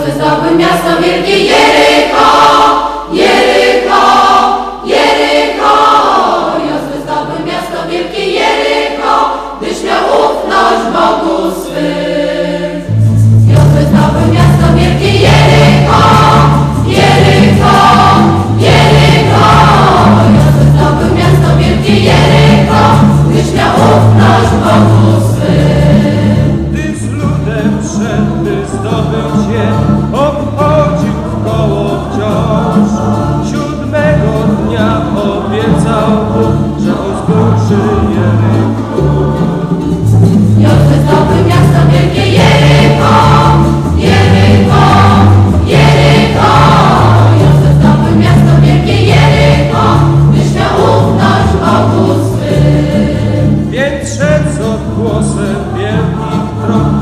Jozue zdobył miasto wielkie Jericho, Jericho, Jericho. Jozue zdobył miasto wielkie Jericho, gdyż miał ufność Bogu swym. Jozue zdobył miasto wielkie Jericho, Jericho, Jericho. Jozue zdobył miasto wielkie Jericho, gdyż miał ufność Bogu swym. Gdy z ludem szedł, by zdobyć je, obchodził wkoło wciąż. 7 dnia obiecał Bóg, że zburzy Jericho. Jozue zdobył miasto wielkie Jericho, Jericho, Jericho. Jozue zdobył miasto wielkie Jericho, gdyż miał ufność Bogu swym. Więc szedł z odgłosem wielkich trąb,